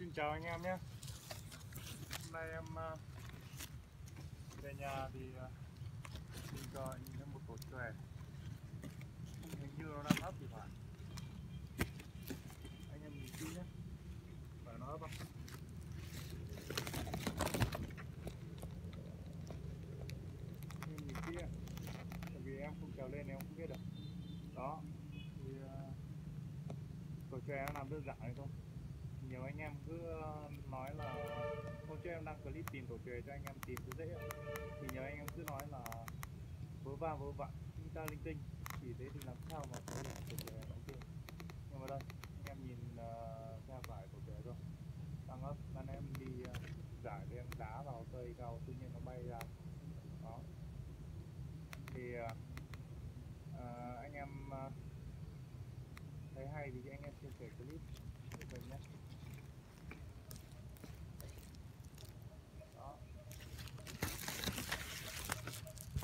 Xin chào anh em nhé. Hôm nay em về nhà thì tình cờ nhìn thấy một tổ chòe, hình như nó đang ấp thì phải. Anh em nhìn kỹ nhé, phải nó ấp không? Anh em nhìn kỹ, tại vì em không trèo lên em không biết được. Đó, thì tổ chòe nó làm đơn giản hay không? Nhiều anh em cứ nói là hôm trước em đăng clip tìm tổ chòe cho anh em tìm cứ dễ, thì nhiều anh em cứ nói là vớ va vớ vẩn linh ta linh tinh, thì thế thì làm sao mà có được tổ chòe nó kia. Nhưng mà đây anh em nhìn ra phải tổ chòe rồi đang ấp, nên em đi giải thì em đá vào cây cao tự nhiên nó bay ra. Đó thì anh em thấy hay thì anh em chia sẻ clip